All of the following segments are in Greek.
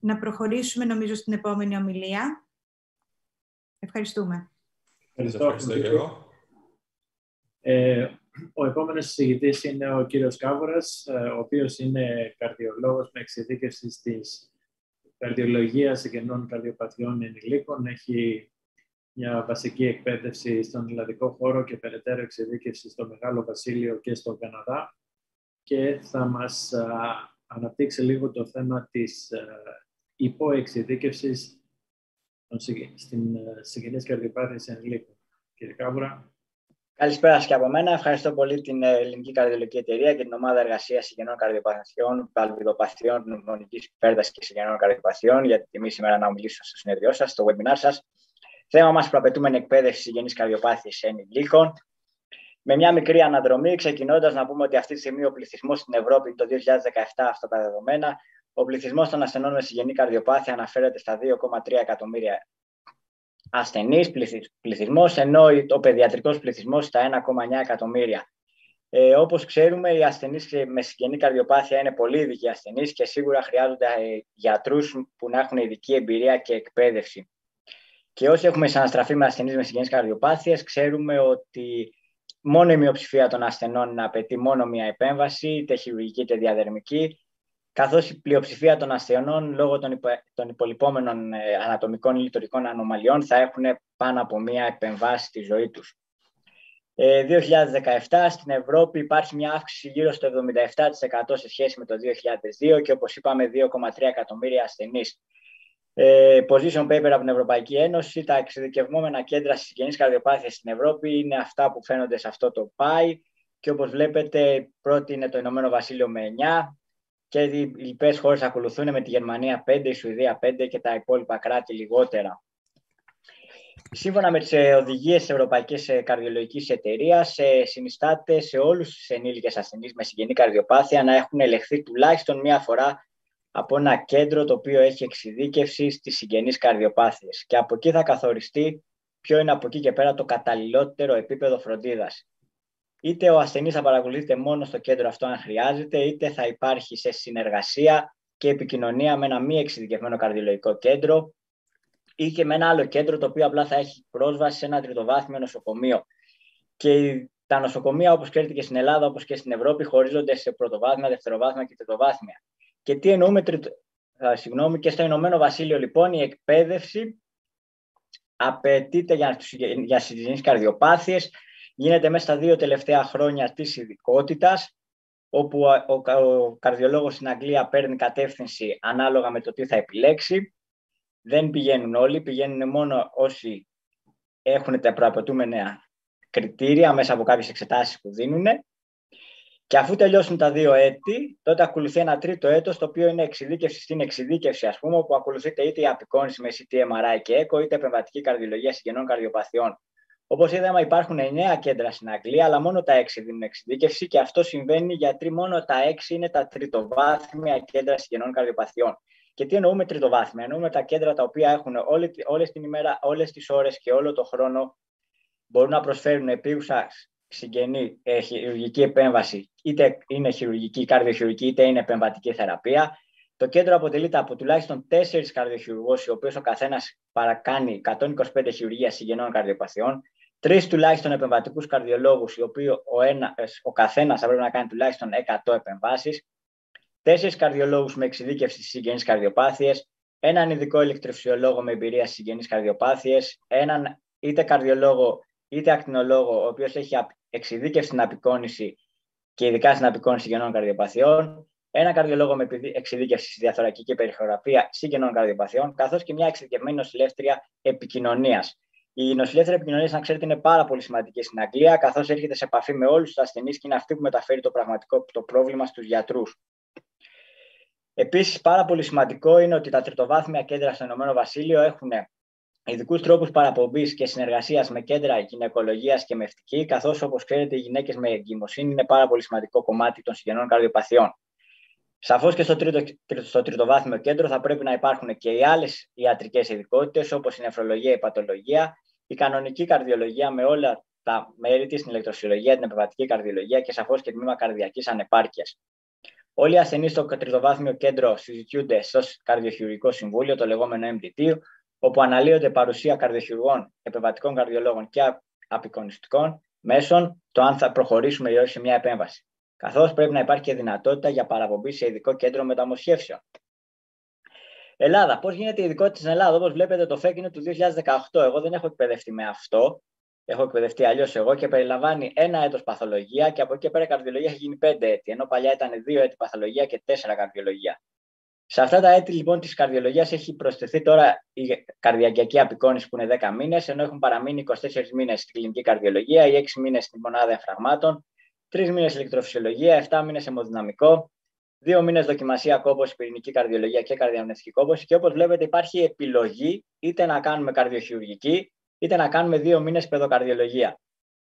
να προχωρήσουμε, νομίζω, στην επόμενη ομιλία. Ευχαριστούμε. Ευχαριστώ και εγώ. Ο επόμενος συζητητής είναι ο κύριος Κάβουρας, ο οποίος είναι καρδιολόγος με εξειδίκευση της καρδιολογίας συγγενών καρδιοπαθειών ενηλίκων. Έχει μια βασική εκπαίδευση στον ελλαδικό χώρο και περαιτέρω εξειδίκευση στο Μεγάλο Βασίλειο και στον Καναδά. Και θα μας αναπτύξει λίγο το θέμα της υποεξειδίκευσης στην συγγενείς καρδιοπάθειες ενηλίκων. Κύριε Κάβουρα. Καλησπέρα σας και από μένα. Ευχαριστώ πολύ την Ελληνική Καρδιολογική Εταιρεία και την Ομάδα Εργασίας Συγγενών Καρδιοπαθειών, Παλβιδοπαθειών, Πνευμονικής Υπέρτασης και Συγγενών Καρδιοπαθειών για την τιμή σήμερα να μιλήσω στο συνέδριό σας, στο webinar σας. Θέμα μας: προαπαιτούμενη εκπαίδευση συγγενείς καρδιοπάθειες ενηλίκων. Με μια μικρή αναδρομή, ξεκινώντας να πούμε ότι αυτή τη στιγμή ο πληθυσμός στην Ευρώπη το 2017, αυτά τα δεδομένα, ο πληθυσμός των ασθενών με συγγενή καρδιοπάθεια αναφέρεται στα 2,3 εκατομμύρια ασθενείς πληθυσμός, ενώ ο παιδιατρικός πληθυσμός στα 1,9 εκατομμύρια. Όπως ξέρουμε, οι ασθενείς με συγγενή καρδιοπάθεια είναι πολύ ειδικοί ασθενείς και σίγουρα χρειάζονται γιατρούς που να έχουν ειδική εμπειρία και εκπαίδευση. Και όσοι έχουμε συναναστραφεί με ασθενείς με συγγενείς καρδιοπάθειες, ξέρουμε ότι μόνο η μειοψηφία των ασθενών απαιτεί μόνο μία επέμβαση, είτε χειρουργική είτε διαδερμική, καθώς η πλειοψηφία των ασθενών, λόγω των υπολοιπόμενων ανατομικών ή λειτουργικών ανομαλιών, θα έχουν πάνω από μία επεμβάση στη ζωή τους. 2017 στην Ευρώπη υπάρχει μια αύξηση γύρω στο 77% σε σχέση με το 2002 και, όπως είπαμε, 2,3 εκατομμύρια ασθενείς. Position paper από την Ευρωπαϊκή Ένωση: τα εξειδικευμένα κέντρα συγγενείς καρδιοπάθειας στην Ευρώπη είναι αυτά που φαίνονται σε αυτό το pie και, όπως βλέπετε, πρώτη είναι το Ηνωμένο Βασίλειο με 9 και οι λοιπές χώρες ακολουθούν με τη Γερμανία 5, η Σουηδία 5 και τα υπόλοιπα κράτη λιγότερα. Σύμφωνα με τις οδηγίες της Ευρωπαϊκής Καρδιολογικής Εταιρείας, συνιστάται σε όλους τους ενήλικες ασθενείς με συγγενή καρδιοπάθεια να έχουν ελεγχθεί τουλάχιστον μία φορά από ένα κέντρο το οποίο έχει εξειδίκευση στις συγγενείς καρδιοπάθειες. Και από εκεί θα καθοριστεί ποιο είναι από εκεί και πέρα το καταλληλότερο επίπεδο φροντίδας. Είτε ο ασθενής θα παρακολουθείται μόνο στο κέντρο αυτό αν χρειάζεται, είτε θα υπάρχει σε συνεργασία και επικοινωνία με ένα μη εξειδικευμένο καρδιολογικό κέντρο ή και με ένα άλλο κέντρο το οποίο απλά θα έχει πρόσβαση σε ένα τριτοβάθμιο νοσοκομείο. Και τα νοσοκομεία, όπως ξέρετε και στην Ελλάδα, όπως και στην Ευρώπη, χωρίζονται σε πρωτοβάθμια, δευτεροβάθμια και τριτοβάθμια. Και τι εννοούμε και στο Ηνωμένο Βασίλειο, λοιπόν, η εκπαίδευση απαιτείται για συγγενείς καρδιοπάθειες. Γίνεται μέσα στα 2 τελευταία χρόνια της ειδικότητας, όπου ο καρδιολόγος στην Αγγλία παίρνει κατεύθυνση ανάλογα με το τι θα επιλέξει. Δεν πηγαίνουν όλοι, πηγαίνουν μόνο όσοι έχουν τα προαπαιτούμενα κριτήρια μέσα από κάποιες εξετάσεις που δίνουν. Και αφού τελειώσουν τα 2 έτη, τότε ακολουθεί ένα τρίτο έτος, το οποίο είναι εξειδίκευση στην εξειδίκευση, ας πούμε, όπου ακολουθείται είτε η απεικόνηση με CT, MRI και ECHO, είτε επεμβατική καρδιολογία συγγενών καρδιοπαθειών. Όπως είδαμε, υπάρχουν 9 κέντρα στην Αγγλία, αλλά μόνο τα 6 δίνουν εξειδίκευση και αυτό συμβαίνει γιατί μόνο τα 6 είναι τα τριτοβάθμια κέντρα συγγενών καρδιοπαθειών. Και τι εννοούμε τριτοβάθμια? Εννοούμε τα κέντρα τα οποία έχουν όλες την ημέρα, όλες τις ώρες και όλο το χρόνο μπορούν να προσφέρουν επίγουσα συγγενή χειρουργική επέμβαση, είτε είναι χειρουργική, καρδιοχειρουργική, είτε είναι επεμβατική θεραπεία. Το κέντρο αποτελείται από τουλάχιστον 4 καρδιοχειρουργούς, οι οποίοι ο καθένας παρακάνει 125 χειρουργία συγγενών καρδιοπαθειών, 3 τουλάχιστον επεμβατικούς καρδιολόγους, οι οποίοι ο καθένας θα πρέπει να κάνει τουλάχιστον 100 επεμβάσεις, 4 καρδιολόγους με εξειδίκευση στις συγγενείς καρδιοπάθειες, έναν ειδικό ηλεκτροφυσιολόγο με εμπειρία στις συγγενείς καρδιοπάθειες, έναν είτε καρδιολόγο είτε ακτινολόγο, ο οποίος έχει εξειδίκευση στην απεικόνηση και ειδικά στην απεικόνηση συγγενών καρδιοπαθειών, ένα καρδιολόγο με εξειδίκευση στη διαθωρακική και περιχειραπεία συγγενών καρδιοπαθειών, καθώς και μια εξειδικευμένη νοσηλεύτρια επικοινωνίας. Η νοσηλεύτρια επικοινωνίας, να ξέρετε, είναι πάρα πολύ σημαντική στην Αγγλία, καθώς έρχεται σε επαφή με όλους τους ασθενείς και είναι αυτή που μεταφέρει το πραγματικό πρόβλημα στους γιατρούς. Επίσης, πάρα πολύ σημαντικό είναι ότι τα τριτοβάθμια κέντρα στο Ηνωμένο Βασίλειο έχουν ειδικούς τρόπους παραπομπής και συνεργασίας με κέντρα γυναικολογίας και μευτική, καθώς, όπως ξέρετε, οι γυναίκες με εγκυμοσύνη είναι πάρα πολύ σημαντικό κομμάτι των συγγενών καρδιοπαθειών. Σαφώς και στο τριτοβάθμιο κέντρο θα πρέπει να υπάρχουν και οι άλλες ιατρικές ειδικότητες, όπως η νεφρολογία, η πατολογία, η κανονική καρδιολογία με όλα τα μέρη της, την ηλεκτροφυσιολογία, την επεμβατική καρδιολογία και σαφώς και τμήμα καρδιακής ανεπάρκειας. Όλοι οι ασθενείς στο τριτοβάθμιο κέντρο συζητιούνται στο καρδιοχειρουργικό συμβούλιο, το λεγόμενο MDT, όπου αναλύονται παρουσία καρδιοχειρουργών, επεμβατικών καρδιολόγων και απεικονιστικών μέσων, το αν θα προχωρήσουμε ή όχι σε μια επέμβαση. Καθώς πρέπει να υπάρχει και δυνατότητα για παραπομπή σε ειδικό κέντρο μεταμοσχεύσεων. Ελλάδα. Πώς γίνεται η ειδικότητα στην Ελλάδα? Όπως βλέπετε, το ΦΕΚ είναι του 2018. Εγώ δεν έχω εκπαιδευτεί με αυτό. Έχω εκπαιδευτεί αλλιώς εγώ και περιλαμβάνει 1 έτος παθολογία και από εκεί και πέρα η καρδιολογία έχει γίνει 5 έτη. Ενώ παλιά ήταν 2 έτη παθολογία και 4 καρδιολογία. Σε αυτά τα έτη λοιπόν της καρδιολογίας έχει προσθεθεί τώρα η καρδιακιακή απεικόνηση που είναι 10 μήνες, ενώ έχουν παραμείνει 24 μήνες στην κλινική καρδιολογία, ή 6 μήνες στην μονάδα εμφραγμάτων, 3 μήνες ηλεκτροφυσιολογία, 7 μήνες αιμοδυναμικό, 2 μήνες δοκιμασία κόπωση, πυρηνική καρδιολογία και καρδιαγνωστική κόπωση. Και όπως βλέπετε, υπάρχει επιλογή είτε να κάνουμε καρδιοχειρουργική, είτε να κάνουμε 2 μήνες παιδοκαρδιολογία.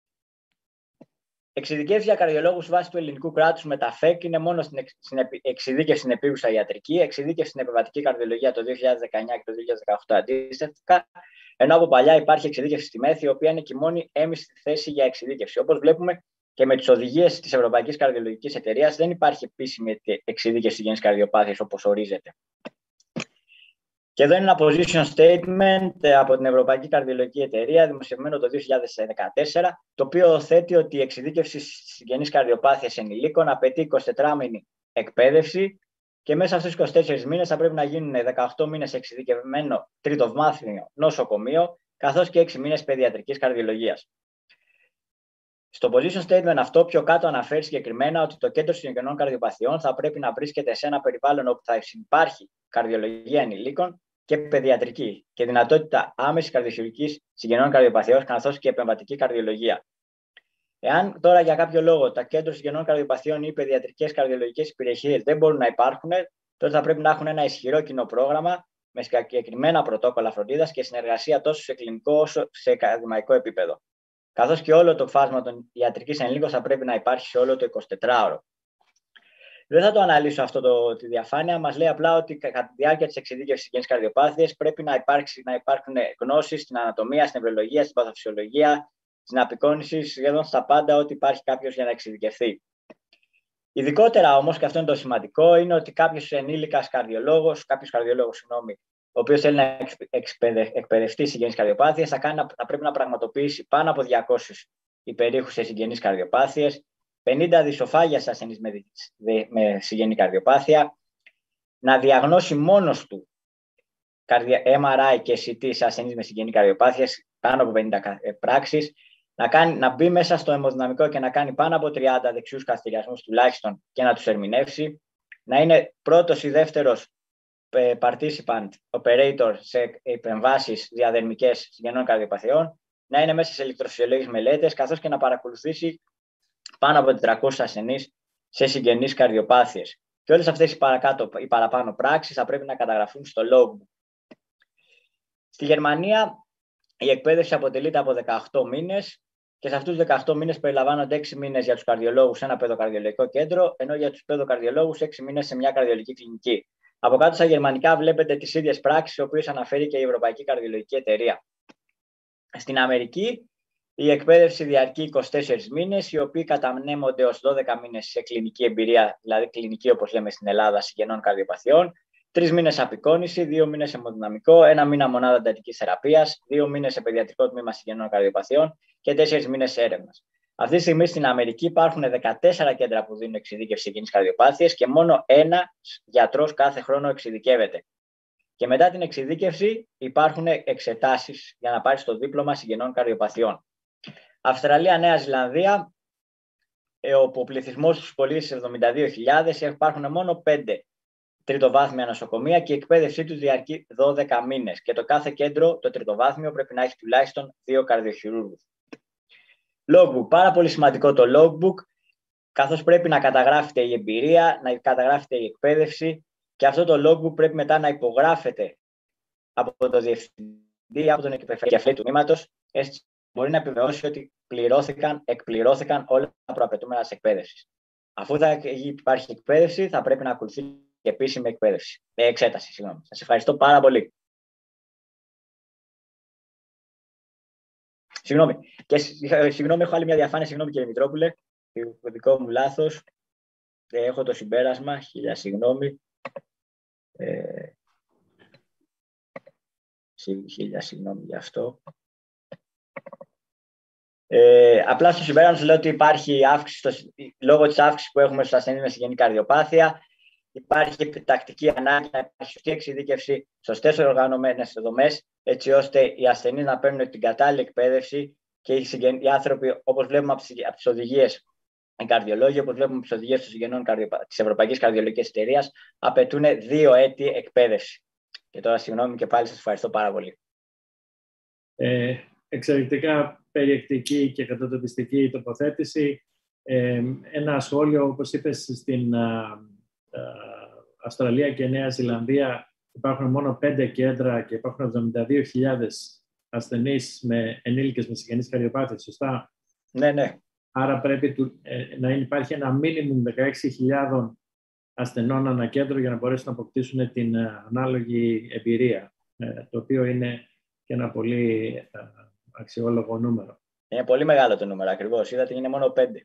Εξειδικεύση για καρδιολόγους βάσει του ελληνικού κράτους με τα ΦΕΚ είναι μόνο στην εξειδίκευση στην επίγουσα ιατρική, εξειδίκευση στην επεμβατική καρδιολογία το 2019 και το 2018 αντίστοιχα, ενώ από παλιά υπάρχει εξειδίκευση στη ΜΕΘ, η οποία είναι και η μόνη έμιστη θέση για εξειδίκευση. Όπως βλέπουμε και με τις οδηγίες της Ευρωπαϊκής Καρδιολογικής Εταιρείας, δεν υπάρχει επίσημη εξειδίκευση συγγενείς καρδιοπάθειας όπως ορίζεται. Και εδώ είναι ένα position statement από την Ευρωπαϊκή Καρδιολογική Εταιρεία, δημοσιευμένο το 2014, το οποίο θέτει ότι η εξειδίκευση συγγενείς καρδιοπάθειας ενηλίκων απαιτεί 24μηνη εκπαίδευση και μέσα στους 24 μήνες θα πρέπει να γίνουν 18 μήνες εξειδικευμένο τριτοβάθμιο νοσοκομείο, καθώς και 6 μήνες παιδιατρικής καρδιολογίας. Στο position statement αυτό πιο κάτω αναφέρει συγκεκριμένα ότι το κέντρο συγγενών καρδιοπαθειών θα πρέπει να βρίσκεται σε ένα περιβάλλον όπου θα υπάρχει καρδιολογία ενηλίκων και παιδιατρική και δυνατότητα άμεσης καρδιοχειρουργικής συγγενών καρδιοπαθειών, καθώς και επεμβατική καρδιολογία. Εάν τώρα για κάποιο λόγο τα κέντρα συγγενών καρδιοπαθειών ή παιδιατρικές καρδιολογικές υπηρεσίες δεν μπορούν να υπάρχουν, τότε θα πρέπει να έχουν ένα ισχυρό κοινό πρόγραμμα με συγκεκριμένα πρωτόκολλα φροντίδας και συνεργασία τόσο σε κλινικό όσο σε ακαδημαϊκό επίπεδο. Καθώς και όλο το φάσμα των ιατρικής ενηλίκων θα πρέπει να υπάρχει σε όλο το 24ωρο. Δεν θα το αναλύσω αυτό τη διαφάνεια. Μας λέει απλά ότι κατά τη διάρκεια της εξειδίκευσης συγγενείς καρδιοπάθειας πρέπει να υπάρχουν γνώσεις στην ανατομία, στην νευρολογία, στην παθοφυσιολογία, στην απεικόνηση, σχεδόν στα πάντα, ότι υπάρχει κάποιος για να εξειδικευθεί. Ειδικότερα όμως, και αυτό είναι το σημαντικό, είναι ότι κάποιος καρδιολόγος, ο οποίος θέλει να εκπαιδευτεί συγγενείς καρδιοπάθειας, θα πρέπει να πραγματοποιήσει πάνω από 200 υπερήχουσες συγγενείς καρδιοπάθειες, 50 δυσοφάγια σε ασθενείς με συγγενή καρδιοπάθεια, να διαγνώσει μόνος του MRI και CT σε ασθενείς με συγγενή καρδιοπάθεια, πάνω από 50 πράξεις, να μπει μέσα στο αιμοδυναμικό και να κάνει πάνω από 30 δεξιούς καθηριασμούς τουλάχιστον και να τους ερμηνεύσει, να είναι πρώτος ή δεύτερος participant operator σε επεμβάσεις διαδερμικές συγγενών καρδιοπαθειών, να είναι μέσα σε ηλεκτροφυσιολογικές μελέτες, καθώς και να παρακολουθήσει πάνω από 400 ασθενείς σε συγγενείς καρδιοπάθειες. Και όλες αυτές οι παραπάνω πράξεις θα πρέπει να καταγραφούν στο logbook. Στη Γερμανία η εκπαίδευση αποτελείται από 18 μήνες και σε αυτούς τους 18 μήνες περιλαμβάνονται 6 μήνες για τους καρδιολόγους σε ένα παιδοκαρδιολογικό κέντρο, ενώ για τους παιδοκαρδιολόγους 6 μήνες σε μια καρδιολογική κλινική. Από κάτω στα γερμανικά βλέπετε τις ίδιες πράξεις, τις οποίες αναφέρει και η Ευρωπαϊκή Καρδιολογική Εταιρεία. Στην Αμερική η εκπαίδευση διαρκεί 24 μήνες, οι οποίοι κατανέμονται ως 12 μήνες σε κλινική εμπειρία, δηλαδή κλινική όπως λέμε στην Ελλάδα συγγενών καρδιοπαθειών, 3 μήνες απεικόνηση, 2 μήνες αιμοδυναμικό, 1 μήνα μονάδα εντατικής θεραπείας, 2 μήνες σε παιδιατρικό τμήμα συγγενών καρδιοπαθειών και 4 μήνες έρευνας. Αυτή τη στιγμή στην Αμερική υπάρχουν 14 κέντρα που δίνουν εξειδίκευση συγγενείς καρδιοπάθειες και μόνο ένα γιατρός κάθε χρόνο εξειδικεύεται. Και μετά την εξειδίκευση υπάρχουν εξετάσεις για να πάρεις το δίπλωμα συγγενών καρδιοπαθειών. Αυστραλία, Νέα Ζηλανδία, όπου ο πληθυσμός τους πολίτες 72.000, υπάρχουν μόνο 5 τριτοβάθμια νοσοκομεία και η εκπαίδευσή τους διαρκεί 12 μήνες. Και το κάθε κέντρο, το τριτοβάθμιο, πρέπει να έχει τουλάχιστον 2 καρδιοχειρούργους. Logbook. Πάρα πολύ σημαντικό το logbook, καθώς πρέπει να καταγράφεται η εμπειρία, να καταγράφεται η εκπαίδευση και αυτό το logbook πρέπει μετά να υπογράφεται από το διευθυντή, από τον επικεφαλή του τμήματος, έτσι μπορεί να επιβεβαιώσει ότι εκπληρώθηκαν όλα τα προαπαιτούμενα της εκπαίδευσης. Αφού θα υπάρχει εκπαίδευση, θα πρέπει να ακολουθεί και επίσημη εξέταση. Σας ευχαριστώ πάρα πολύ. Συγγνώμη, έχω άλλη μια διαφάνεια, συγγνώμη κύριε Μητρόπουλε, το δικό μου λάθος. έχω το συμπέρασμα, χίλια συγγνώμη. Χίλια συγγνώμη γι' αυτό. Απλά στο συμπέρασμα λέω ότι υπάρχει αύξηση, λόγω της αύξησης που έχουμε στους ασθενείς με συγγενή καρδιοπάθεια, υπάρχει επιτακτική ανάγκη να υπάρχει σωστή εξειδίκευση, σωστές οργανωμένες δομές, έτσι ώστε οι ασθενείς να παίρνουν την κατάλληλη εκπαίδευση και οι άνθρωποι, όπως βλέπουμε από τις οδηγίες, οι καρδιολόγοι, όπως βλέπουμε από τις οδηγίες των συγγενών της Ευρωπαϊκής Καρδιολογικής Εταιρείας, απαιτούν 2 έτη εκπαίδευση. Και τώρα, συγγνώμη και πάλι, σας ευχαριστώ πάρα πολύ. Εξαιρετικά περιεκτική και κατατοπιστική τοποθέτηση. Ένα σχόλιο, όπως είπες, στην Αυστραλία και Νέα Ζηλανδία υπάρχουν μόνο 5 κέντρα και υπάρχουν 72.000 ασθενείς με ενήλικες με συγγενείς καρδιοπάθειες, σωστά? Ναι, ναι. Άρα πρέπει να υπάρχει ένα μίνιμουμ 16.000 ασθενών ανά κέντρο για να μπορέσουν να αποκτήσουν την ανάλογη εμπειρία, το οποίο είναι και ένα πολύ αξιόλογο νούμερο. Είναι πολύ μεγάλο το νούμερο, ακριβώς. Είδατε, είναι μόνο 5.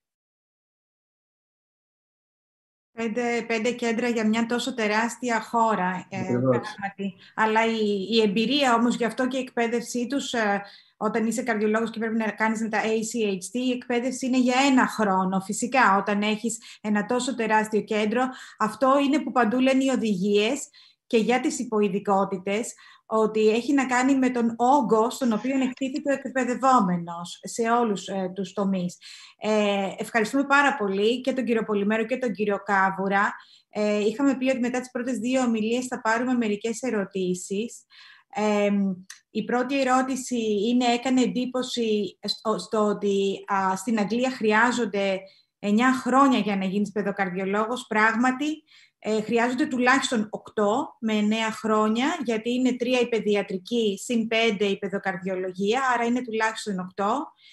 5 κέντρα για μια τόσο τεράστια χώρα, πράγματι. Αλλά η εμπειρία όμως, γι' αυτό και η εκπαίδευσή τους, όταν είσαι καρδιολόγος και πρέπει να κάνεις με τα ACHT, η εκπαίδευση είναι για 1 χρόνο. Φυσικά, όταν έχεις ένα τόσο τεράστιο κέντρο, αυτό είναι που παντού λένε οι οδηγίες και για τις υποειδικότητες, ότι έχει να κάνει με τον όγκο στον οποίο εκτίθεται ο εκπαιδευόμενος σε όλους τους τομείς. Ευχαριστούμε πάρα πολύ και τον κύριο Πολυμέρο και τον κύριο Κάβουρα. Είχαμε πει ότι μετά τις πρώτες 2 ομιλίες θα πάρουμε μερικές ερωτήσεις. Η πρώτη ερώτηση είναι, έκανε εντύπωση στο ότι στην Αγγλία χρειάζονται 9 χρόνια για να γίνεις παιδοκαρδιολόγος. Πράγματι, χρειάζονται τουλάχιστον 8 με 9 χρόνια, γιατί είναι 3 η παιδιατρική, συν 5 η παιδοκαρδιολογία, άρα είναι τουλάχιστον 8.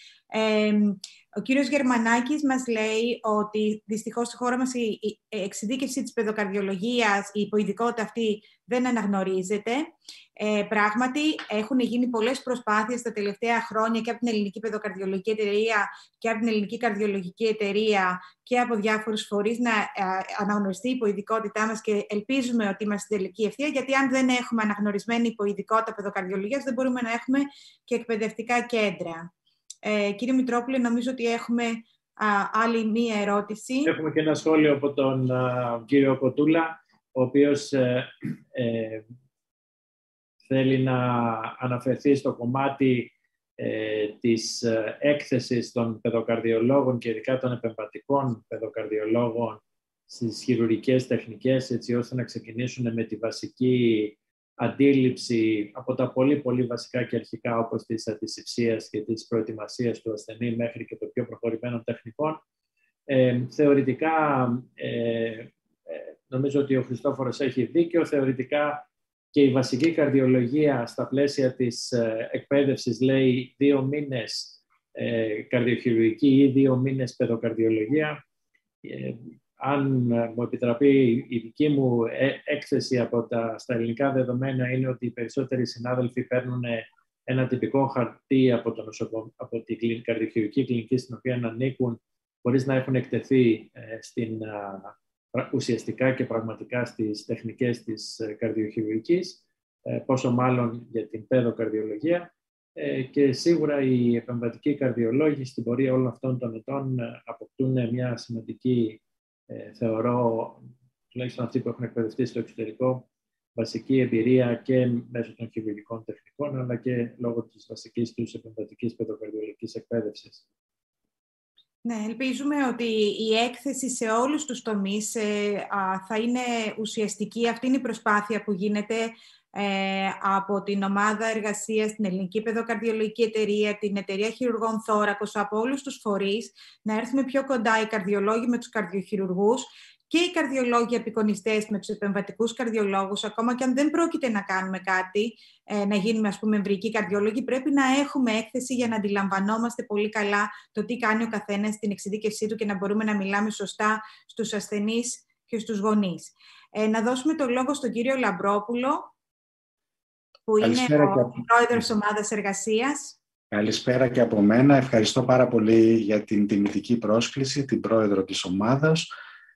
Ο κύριος Γερμανάκης μας λέει ότι δυστυχώς στη χώρα μας η εξειδίκευση της παιδοκαρδιολογίας, η υποειδικότητα αυτή δεν αναγνωρίζεται. Πράγματι, έχουν γίνει πολλές προσπάθειες τα τελευταία χρόνια και από την Ελληνική Παιδοκαρδιολογική Εταιρεία και από την Ελληνική Καρδιολογική Εταιρεία και από διάφορους φορείς να αναγνωριστεί η υποειδικότητά μας και ελπίζουμε ότι είμαστε στην τελική ευθεία, γιατί αν δεν έχουμε αναγνωρισμένη υποειδικότητα παιδοκαρδιολογίας, δεν μπορούμε να έχουμε και εκπαιδευτικά κέντρα. Κύριε Μητρόπουλε, νομίζω ότι έχουμε άλλη μία ερώτηση. Έχουμε και ένα σχόλιο από τον κύριο Κοτούλα, ο οποίος θέλει να αναφερθεί στο κομμάτι της έκθεσης των παιδοκαρδιολόγων και ειδικά των επεμβατικών παιδοκαρδιολόγων στις χειρουργικές τεχνικές, έτσι ώστε να ξεκινήσουν με τη βασική αντίληψη από τα πολύ πολύ βασικά και αρχικά, όπως της αντισηψίας και της προετοιμασίας του ασθενή μέχρι και το πιο προχωρημένων τεχνικών. Θεωρητικά, νομίζω ότι ο Χριστόφορος έχει δίκιο, θεωρητικά και η βασική καρδιολογία στα πλαίσια της εκπαίδευσης λέει 2 μήνες καρδιοχειρουργική ή 2 μήνες παιδοκαρδιολογία. Αν μου επιτραπεί, η δική μου έκθεση στα ελληνικά δεδομένα είναι ότι οι περισσότεροι συνάδελφοι παίρνουν ένα τυπικό χαρτί από την καρδιοχειρουργική κλινική στην οποία ανήκουν, χωρίς να έχουν εκτεθεί ουσιαστικά και πραγματικά στις τεχνικές της καρδιοχειρουργικής, πόσο μάλλον για την παιδοκαρδιολογία. Και σίγουρα οι επεμβατικοί καρδιολόγοι στην πορεία όλων αυτών των ετών αποκτούν μια σημαντική, θεωρώ, τουλάχιστον αυτοί που έχουν εκπαιδευτεί στο εξωτερικό, βασική εμπειρία και μέσω των χειρουργικών τεχνικών, αλλά και λόγω της βασικής τους επεμβατικής παιδοκαρδιολογικής εκπαίδευσης. Ναι, ελπίζουμε ότι η έκθεση σε όλους τους τομείς θα είναι ουσιαστική. Αυτή είναι η προσπάθεια που γίνεται από την ομάδα εργασίας, την Ελληνική Παιδοκαρδιολογική Εταιρεία, την Εταιρεία Χειρουργών Θώρακος, από όλους τους φορείς, να έρθουμε πιο κοντά οι καρδιολόγοι με τους καρδιοχειρουργούς και οι καρδιολόγοι απεικονιστές με τους επεμβατικούς καρδιολόγους. Ακόμα και αν δεν πρόκειται να κάνουμε κάτι, να γίνουμε, ας πούμε, εμβρυϊκοί καρδιολόγοι, πρέπει να έχουμε έκθεση για να αντιλαμβανόμαστε πολύ καλά το τι κάνει ο καθένας στην εξειδίκευσή του και να μπορούμε να μιλάμε σωστά στους ασθενείς και στους γονείς. Να δώσουμε το λόγο στον κύριο Λαμπρόπουλο, που είναι ο πρόεδρος της ομάδας εργασίας. Καλησπέρα και από μένα. Ευχαριστώ πάρα πολύ για την τιμητική πρόσκληση, την πρόεδρο της ομάδας.